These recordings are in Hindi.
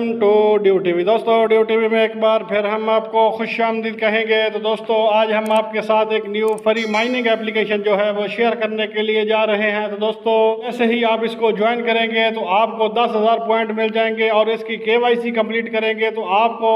Welcome to duty V. दोस्तों ड्यूटी वी में एक बार फिर हम आपको खुशामदीद कहेंगे। तो दोस्तों आज हम आपके साथ एक न्यू फ्री माइनिंग एप्लीकेशन जो है वो शेयर करने के लिए जा रहे हैं। तो दोस्तों ऐसे ही आप इसको ज्वाइन करेंगे तो आपको 10,000 पॉइंट मिल जाएंगे और इसकी KYC कंप्लीट करेंगे तो आपको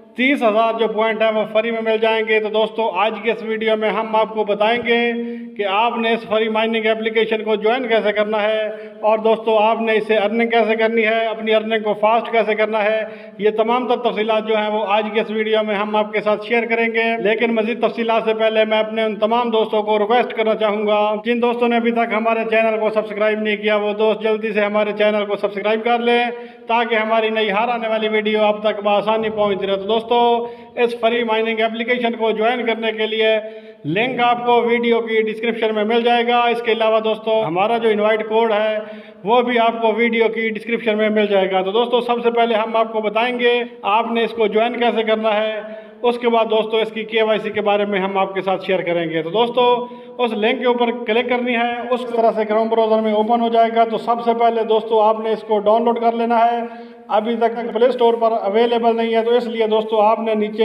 30,000 जो पॉइंट है वो फ्री में मिल जाएंगे। तो दोस्तों आज के इस वीडियो में हम आपको बताएंगे कि आपने इस फ्री माइनिंग एप्लीकेशन को ज्वाइन कैसे करना है और दोस्तों आपने इसे अर्निंग कैसे करनी है, अपनी अर्निंग को फास्ट कैसे करना है। ये तमाम तफसीलात जो हैं वो आज के इस वीडियो में हम आपके साथ शेयर करेंगे। लेकिन मजीद तफसीलात से पहले मैं अपने उन तमाम दोस्तों को रिक्वेस्ट करना चाहूँगा जिन दोस्तों ने अभी तक हमारे चैनल को सब्सक्राइब नहीं किया वो दोस्त जल्दी से हमारे चैनल को सब्सक्राइब कर लें ताकि हमारी नई हर आने वाली वीडियो आप तक बआसानी पहुँच रहे। तो दोस्तों इस फ्री माइनिंग एप्लीकेशन को ज्वाइन करने के लिए लिंक आपको वीडियो की डिस्क्रिप्शन में मिल जाएगा। इसके अलावा दोस्तों हमारा जो इनवाइट कोड है वो भी आपको वीडियो की डिस्क्रिप्शन में मिल जाएगा। तो दोस्तों सबसे पहले हम आपको बताएंगे आपने इसको ज्वाइन कैसे करना है, उसके बाद दोस्तों इसकी KYC के बारे में हम आपके साथ शेयर करेंगे। तो दोस्तों उस लिंक के ऊपर क्लिक करनी है, उस तरह से क्रोम ब्राउज़र में ओपन हो जाएगा। तो सबसे पहले दोस्तों आपने इसको डाउनलोड कर लेना है। अभी तक प्ले स्टोर पर अवेलेबल नहीं है तो इसलिए दोस्तों आपने नीचे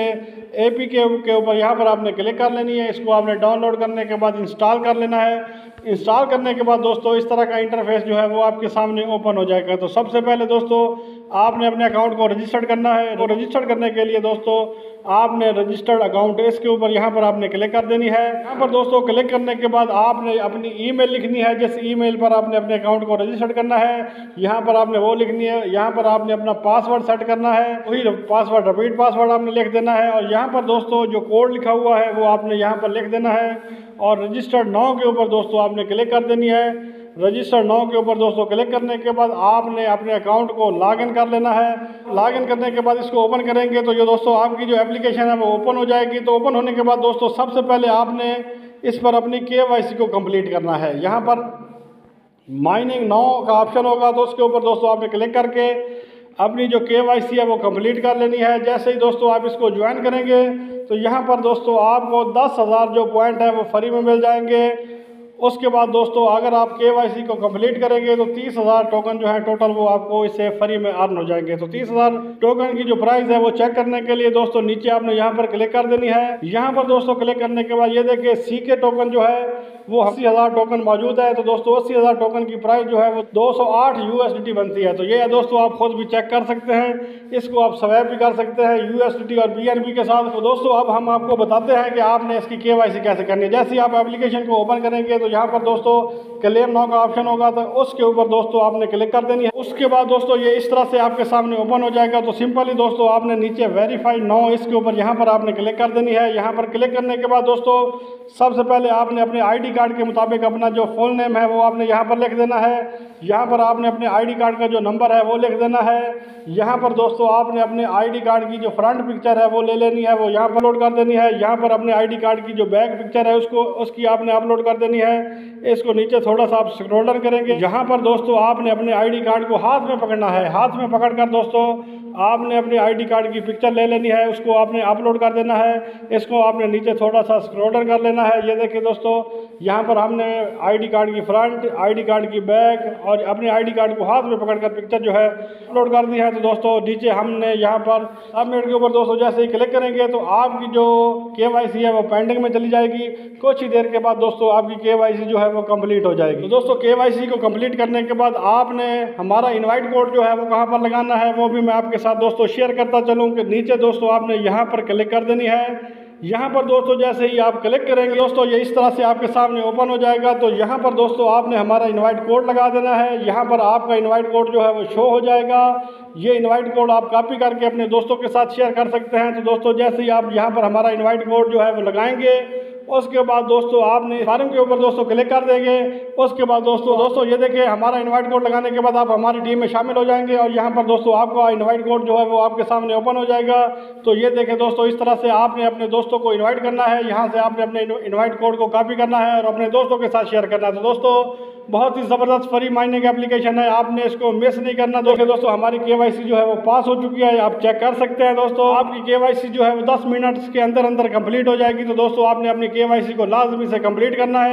APK के ऊपर यहाँ पर आपने क्लिक कर लेनी है। इसको आपने डाउनलोड करने के बाद इंस्टॉल कर लेना है। इंस्टॉल करने के बाद दोस्तों इस तरह का इंटरफेस जो है वो आपके सामने ओपन हो जाएगा। तो सबसे पहले दोस्तों आपने अपने अकाउंट को रजिस्टर्ड करना है। तो रजिस्टर्ड करने के लिए दोस्तों आपने रजिस्टर्ड अकाउंट इसके ऊपर यहाँ पर आपने क्लिक कर देनी है। यहाँ पर दोस्तों क्लिक करने के बाद आपने अपनी ईमेल लिखनी है जिस ईमेल पर आपने अपने अकाउंट को रजिस्टर्ड करना है। यहाँ पर आपने वो लिखनी है। यहाँ पर आपने अपना पासवर्ड सेट करना है, वही पासवर्ड रिपीट पासवर्ड आपने लिख देना है। और यहाँ पर दोस्तों जो कोड लिखा हुआ है वो आपने यहाँ पर लिख देना है और रजिस्टर्ड नाउ के ऊपर दोस्तों आपने क्लिक कर देनी है। रजिस्टर नाउ के ऊपर दोस्तों क्लिक करने के बाद आपने अपने अकाउंट को लॉगिन कर लेना है। लॉगिन करने के बाद इसको ओपन करेंगे तो ये दोस्तों आपकी जो एप्लीकेशन है वो ओपन हो जाएगी। तो ओपन होने के बाद दोस्तों सबसे पहले आपने इस पर अपनी KYC को कंप्लीट करना है। यहाँ पर माइनिंग नाउ का ऑप्शन होगा तो उसके ऊपर दोस्तों आपने क्लिक करके अपनी जो KYC है वो कंप्लीट कर लेनी है। जैसे ही दोस्तों आप इसको ज्वाइन करेंगे तो यहाँ पर दोस्तों आपको 10,000 जो पॉइंट है वो फ्री में मिल जाएंगे। उसके बाद दोस्तों अगर आप KYC को कंप्लीट करेंगे तो 30,000 टोकन जो है टोटल वो आपको इससे फ्री में अर्न हो जाएंगे। तो 30,000 टोकन की जो प्राइस है वो चेक करने के लिए दोस्तों नीचे आपने यहाँ पर क्लिक कर देनी है। यहाँ पर दोस्तों क्लिक करने के बाद ये देखिए CK टोकन जो है वो 80,000 टोकन मौजूद है। तो दोस्तों 80,000 टोकन की प्राइस जो है वो 208 USDT बनती है। तो ये दोस्तों आप खुद भी चेक कर सकते हैं, इसको आप स्वैप भी कर सकते हैं USDT और BNB के साथ। तो दोस्तों अब हम आपको बताते हैं कि आपने इसकी KYC कैसे करनी है। जैसे ही आप एप्लीकेशन को ओपन करेंगे तो यहाँ पर दोस्तों क्लेम नाउ का ऑप्शन होगा तो उसके ऊपर दोस्तों आपने क्लिक कर देनी है। उसके बाद दोस्तों ये इस तरह से आपके सामने ओपन हो जाएगा। तो सिंपली दोस्तों आपने नीचे वेरीफाइड नाउ इसके ऊपर यहाँ पर आपने क्लिक कर देनी है। यहाँ पर क्लिक करने के बाद दोस्तों सबसे पहले आपने अपने ID कार्ड के मुताबिक अपना जो फुल नेम है वो आपने यहाँ पर लिख देना है। यहाँ पर आपने अपने ID कार्ड का जो नंबर है वो लिख देना है। यहाँ पर दोस्तों आपने अपने ID कार्ड की जो फ्रंट पिक्चर है वो ले लेनी है, वो यहाँ पर अपलोड कर देनी है। यहाँ पर अपने ID कार्ड की जो बैक पिक्चर है उसकी आपने अपलोड कर देनी है। इसको नीचे थोड़ा सा आप स्क्रॉल डाउन करेंगे। यहाँ पर दोस्तों आपने अपने ID कार्ड को हाथ में पकड़ना है। हाथ में पकड़कर दोस्तों आपने अपने ID कार्ड की पिक्चर ले लेनी है, उसको आपने अपलोड कर देना है। इसको आपने नीचे थोड़ा सा स्क्रॉल डाउन कर लेना है। ये देखिए दोस्तों यहाँ पर हमने ID कार्ड की फ्रंट, ID कार्ड की बैक और अपने ID कार्ड को हाथ में पकड़कर पिक्चर जो है अपलोड कर दी है। तो दोस्तों नीचे हमने यहाँ पर सबमिट के ऊपर दोस्तों जैसे ही क्लिक करेंगे तो आपकी जो KYC है वो पेंडिंग में चली जाएगी। कुछ ही देर के बाद दोस्तों आपकी KYC जो है वो कंप्लीट हो जाएगी। तो दोस्तों KYC को कंप्लीट करने के बाद आपने हमारा इनवाइट कोड जो है वो कहाँ पर लगाना है वो भी मैं आपके साथ दोस्तों शेयर करता चलूँ कि नीचे दोस्तों आपने यहाँ पर क्लिक कर देनी है। यहाँ पर दोस्तों जैसे ही आप क्लिक करेंगे दोस्तों ये इस तरह से आपके सामने ओपन हो जाएगा। तो यहाँ पर दोस्तों आपने हमारा इनवाइट कोड लगा देना है। यहाँ पर आपका इनवाइट कोड जो है वो शो हो जाएगा। ये इनवाइट कोड आप कॉपी करके अपने दोस्तों के साथ शेयर कर सकते हैं। तो दोस्तों जैसे ही आप यहाँ पर हमारा इनवाइट कोड जो है वो लगाएंगे उसके बाद दोस्तों आपने फॉर्म के ऊपर दोस्तों क्लिक कर देंगे। उसके बाद दोस्तों ये देखिए हमारा इनवाइट कोड लगाने के बाद आप हमारी टीम में शामिल हो जाएंगे और यहाँ पर दोस्तों आपका इनवाइट कोड जो है वो आपके सामने ओपन हो जाएगा। तो ये देखें दोस्तों इस तरह से आपने अपने दोस्तों को इनवाइट करना है। यहाँ से आपने अपने इनवाइट कोड को कॉपी करना है और अपने दोस्तों के साथ शेयर करना है। तो दोस्तों बहुत ही ज़बरदस्त फ्री माइनिंग एप्लीकेशन है, आपने इसको मिस नहीं करना। देखिए दोस्तों हमारी KYC जो है वो पास हो चुकी है, आप चेक कर सकते हैं। दोस्तों आपकी KYC जो है वो 10 मिनट के अंदर कंप्लीट हो जाएगी। तो दोस्तों आपने अपनी KYC को लाजमी से कंप्लीट करना है।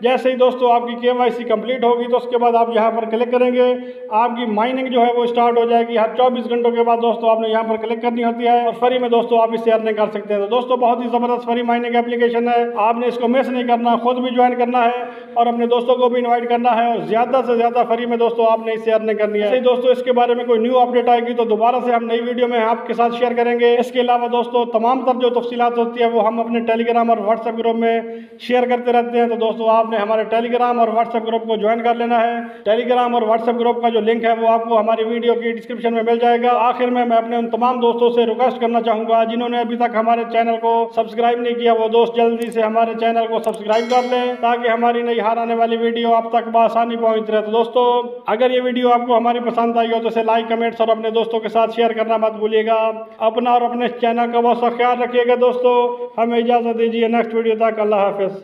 जैसे ही दोस्तों आपकी KYC कंप्लीट होगी तो उसके बाद आप यहाँ पर क्लिक करेंगे, आपकी माइनिंग जो है वो स्टार्ट हो जाएगी। हर 24 घंटों के बाद दोस्तों आपने यहाँ पर क्लिक करनी होती है और फ्री में दोस्तों आप इससे अर्निंग कर सकते हैं। तो दोस्तों बहुत ही जबरदस्त फ्री माइनिंग एप्लीकेशन है, आपने इसको मिस नहीं करना, खुद भी ज्वाइन करना है और अपने दोस्तों को भी इन्वाइट करना है और ज्यादा से ज्यादा फ्री में दोस्तों आपने इससे अर्निंग करनी है। दोस्तों इसके बारे में कोई न्यू अपडेट आएगी तो दोबारा से हम नई वीडियो में आपके साथ शेयर करेंगे। इसके अलावा दोस्तों तमाम तर जो तफसीलात होती है वो हम अपने टेलीग्राम और व्हाट्सएप ग्रुप में शेयर करते रहते हैं। तो दोस्तों आपने हमारे टेलीग्राम और व्हाट्सएप ग्रुप को ज्वाइन कर लेना है। टेलीग्राम और व्हाट्सएप ग्रुप का जो लिंक है वो आपको हमारी वीडियो की डिस्क्रिप्शन में मिल जाएगा। आखिर में मैं अपने उन तमाम दोस्तों से रिक्वेस्ट करना चाहूंगा जिन्होंने अभी तक हमारे चैनल को सब्सक्राइब नहीं किया, वो दोस्त जल्दी से हमारे चैनल को सब्सक्राइब कर लें ताकि हमारी नई हर आने वाली वीडियो आप तक बआसानी पहुंच रहे। तो दोस्तों अगर ये वीडियो आपको हमारी पसंद आई हो तो इसे लाइक, कमेंट्स और अपने दोस्तों के साथ शेयर करना मत भूलिएगा। अपना और अपने चैनल का बहुत सा ख्याल रखिएगा। दोस्तों हमें इजाजत दीजिए, नेक्स्ट वीडियो तक अल्लाह हाफिज।